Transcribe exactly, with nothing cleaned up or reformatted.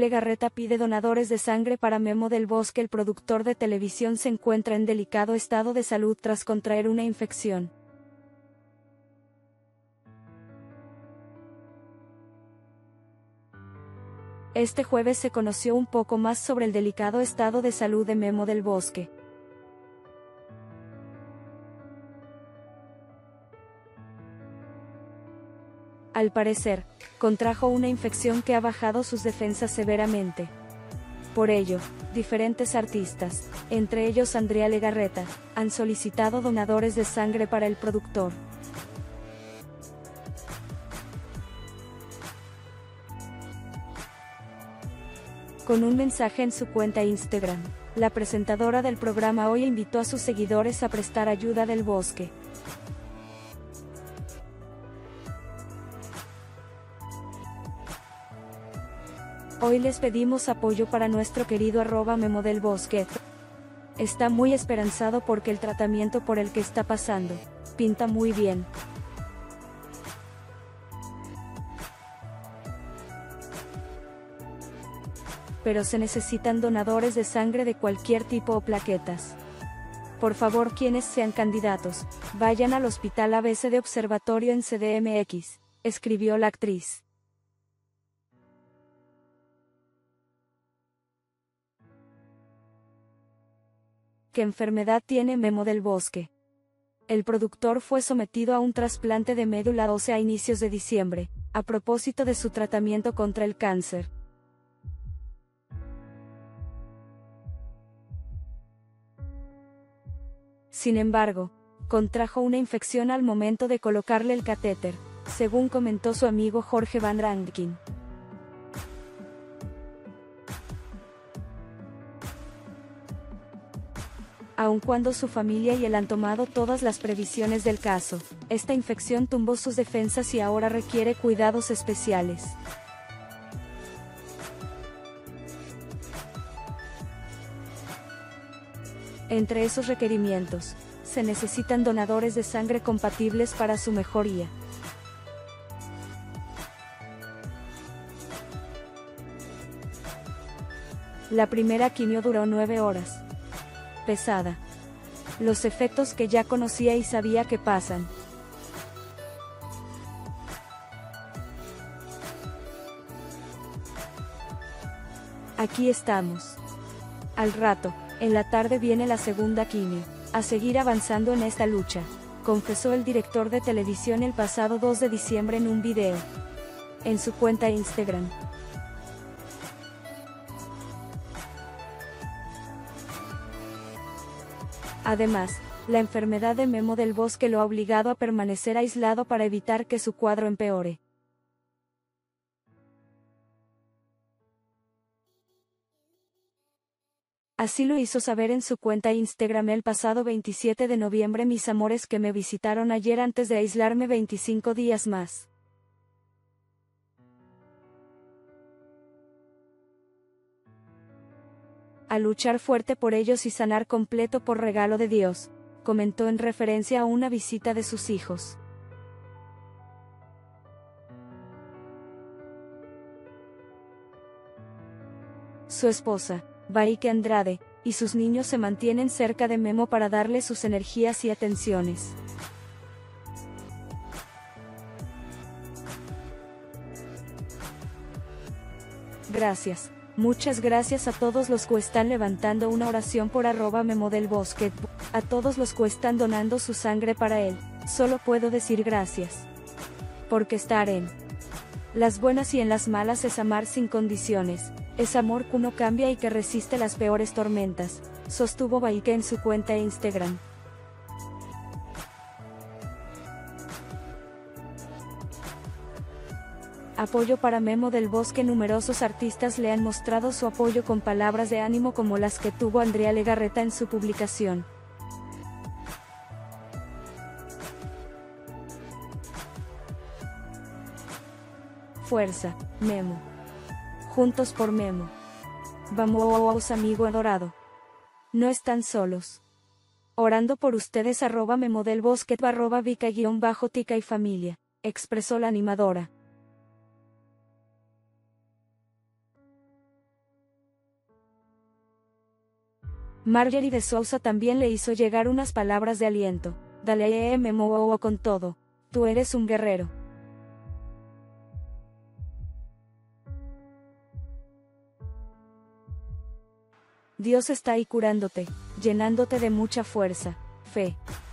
Legarreta pide donadores de sangre para Memo del Bosque. El productor de televisión se encuentra en delicado estado de salud tras contraer una infección. Este jueves se conoció un poco más sobre el delicado estado de salud de Memo del Bosque. Al parecer, contrajo una infección que ha bajado sus defensas severamente. Por ello, diferentes artistas, entre ellos Andrea Legarreta, han solicitado donadores de sangre para el productor. Con un mensaje en su cuenta Instagram, la presentadora del programa Hoy invitó a sus seguidores a prestar ayuda del Bosque. Hoy les pedimos apoyo para nuestro querido arroba Memo del Bosque. Está muy esperanzado porque el tratamiento por el que está pasando, pinta muy bien. Pero se necesitan donadores de sangre de cualquier tipo o plaquetas. Por favor, quienes sean candidatos, vayan al Hospital A B C de Observatorio en C D M X, escribió la actriz. ¿Qué enfermedad tiene Memo del Bosque? El productor fue sometido a un trasplante de médula ósea a inicios de diciembre, a propósito de su tratamiento contra el cáncer. Sin embargo, contrajo una infección al momento de colocarle el catéter, según comentó su amigo Jorge Van Rankin. Aun cuando su familia y él han tomado todas las previsiones del caso, esta infección tumbó sus defensas y ahora requiere cuidados especiales. Entre esos requerimientos, se necesitan donadores de sangre compatibles para su mejoría. La primera quimio duró nueve horas. Pesada. Los efectos que ya conocía y sabía que pasan. Aquí estamos. Al rato, en la tarde viene la segunda quimio, a seguir avanzando en esta lucha, confesó el director de televisión el pasado dos de diciembre en un video. En su cuenta Instagram. Además, la enfermedad de Memo del Bosque lo ha obligado a permanecer aislado para evitar que su cuadro empeore. Así lo hizo saber en su cuenta Instagram el pasado veintisiete de noviembre. Mis amores que me visitaron ayer antes de aislarme veinticinco días más. A luchar fuerte por ellos y sanar completo por regalo de Dios, comentó en referencia a una visita de sus hijos. Su esposa, Baike Andrade, y sus niños se mantienen cerca de Memo para darle sus energías y atenciones. Gracias, muchas gracias a todos los que están levantando una oración por arroba Memo del Bosque, a todos los que están donando su sangre para él, solo puedo decir gracias. Porque estar en las buenas y en las malas es amar sin condiciones. Es amor que no cambia y que resiste las peores tormentas, sostuvo Baike en su cuenta Instagram. Apoyo para Memo del Bosque. Numerosos artistas le han mostrado su apoyo con palabras de ánimo como las que tuvo Andrea Legarreta en su publicación. Fuerza, Memo. Juntos por Memo. Vamos, amigo adorado. No están solos. Orando por ustedes arroba Memo del Bosque arroba Vika guión bajo tica y familia, expresó la animadora. Marjorie de Sousa también le hizo llegar unas palabras de aliento. Dale, Memo, con todo. Tú eres un guerrero. Dios está ahí curándote, llenándote de mucha fuerza, fe.